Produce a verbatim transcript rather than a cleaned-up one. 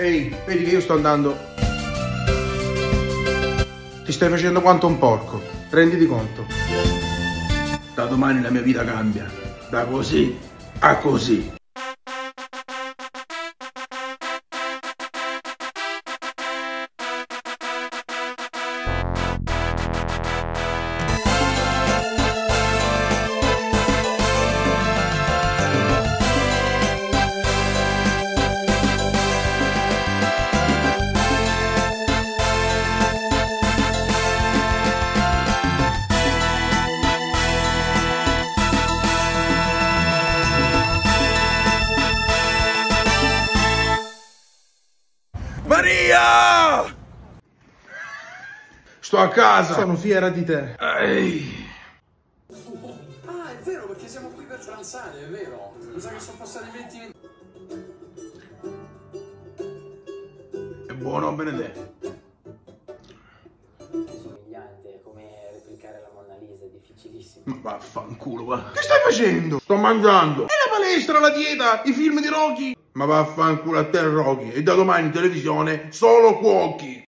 Ehi, vedi che io sto andando. Ti stai facendo quanto un porco, renditi conto. Da domani la mia vita cambia, da così a così. Maria! Sto a casa! Sono fiera di te. Ehi. Ah, è vero, perché siamo qui per pranzare, è vero. Mi sa che sono passati venti minuti. È buono, Benedetto. Somigliante, come replicare la Monna Lisa, è difficilissimo. Ma vaffanculo, va. Che stai facendo? Sto mangiando. E la palestra, la dieta, i film di Rocky? Ma vaffanculo a te, Rocky. E da domani in televisione solo cuochi.